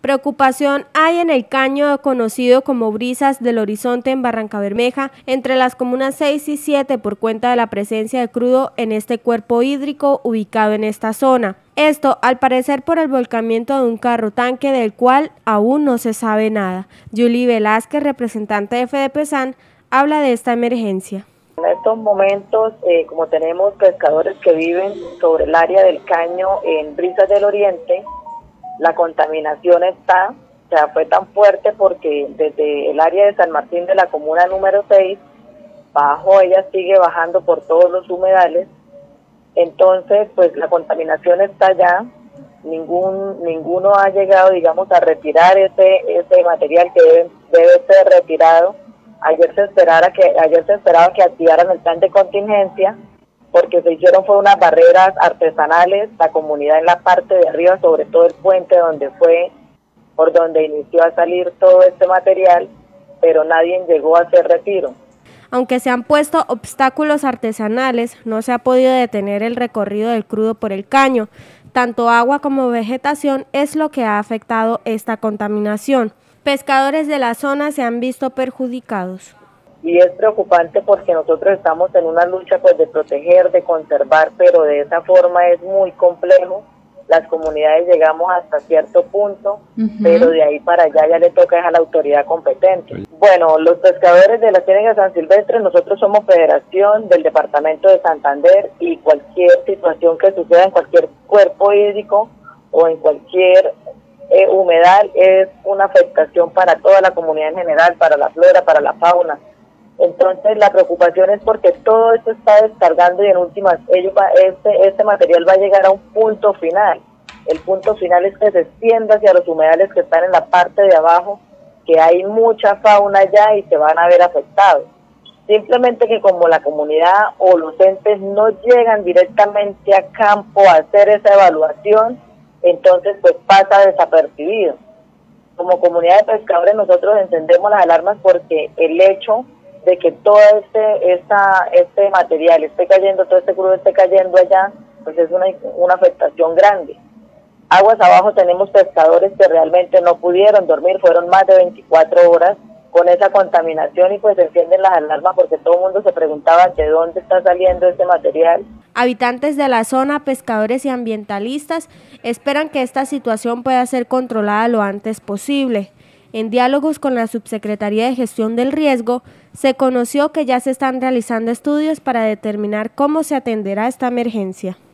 Preocupación hay en el caño conocido como Brisas del Horizonte en Barrancabermeja, entre las comunas 6 y 7 por cuenta de la presencia de crudo en este cuerpo hídrico ubicado en esta zona. Esto, al parecer, por el volcamiento de un carro tanque del cual aún no se sabe nada. Julie Velázquez, representante de FEDEPESAN, habla de esta emergencia. En estos momentos, como tenemos pescadores que viven sobre el área del caño en Brisas del Oriente, la contaminación fue tan fuerte porque desde el área de San Martín de la comuna número 6, ella sigue bajando por todos los humedales. Entonces, pues la contaminación está allá, ninguno ha llegado, digamos, a retirar ese material que debe ser retirado. Ayer se esperaba que activaran el plan de contingencia, porque se hicieron unas barreras artesanales, la comunidad en la parte de arriba, sobre todo el puente por donde inició a salir todo este material, pero nadie llegó a hacer retiro. Aunque se han puesto obstáculos artesanales, no se ha podido detener el recorrido del crudo por el caño. Tanto agua como vegetación es lo que ha afectado esta contaminación. Pescadores de la zona se han visto perjudicados. Y es preocupante porque nosotros estamos en una lucha de proteger, de conservar, pero de esa forma es muy complejo. Las comunidades llegamos hasta cierto punto, pero de ahí para allá ya le toca a la autoridad competente. Bueno, los pescadores de la Ciénaga San Silvestre, nosotros somos federación del departamento de Santander, y cualquier situación que suceda en cualquier cuerpo hídrico o en cualquier humedal es una afectación para toda la comunidad en general, para la flora, para la fauna. Entonces la preocupación es porque todo esto está descargando y en últimas este material va a llegar a un punto final. El punto final es que se extienda hacia los humedales que están en la parte de abajo, que hay mucha fauna allá y se van a ver afectados. Simplemente que como la comunidad o los entes no llegan directamente a campo a hacer esa evaluación, entonces pues pasa desapercibido. Como comunidad de pescadores nosotros encendemos las alarmas porque el hecho de que todo este material esté cayendo, todo este crudo esté cayendo allá, pues es una afectación grande. Aguas abajo tenemos pescadores que realmente no pudieron dormir, fueron más de 24 horas con esa contaminación y pues encienden las alarmas porque todo el mundo se preguntaba de dónde está saliendo este material. Habitantes de la zona, pescadores y ambientalistas esperan que esta situación pueda ser controlada lo antes posible. En diálogos con la Subsecretaría de Gestión del Riesgo, se conoció que ya se están realizando estudios para determinar cómo se atenderá esta emergencia.